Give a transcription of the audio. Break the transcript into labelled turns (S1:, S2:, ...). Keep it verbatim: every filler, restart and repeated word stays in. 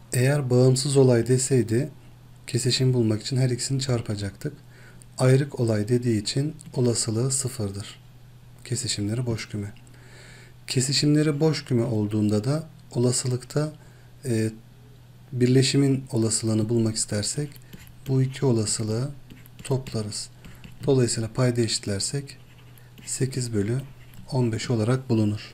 S1: Eğer bağımsız olay deseydi kesişim bulmak için her ikisini çarpacaktık. Ayrık olay dediği için olasılığı sıfırdır. Kesişimleri boş küme. Kesişimleri boş küme olduğunda da olasılıkta e, birleşimin olasılığını bulmak istersek bu iki olasılığı toplarız. Dolayısıyla payda eşitlersek sekiz bölü on beş olarak bulunur.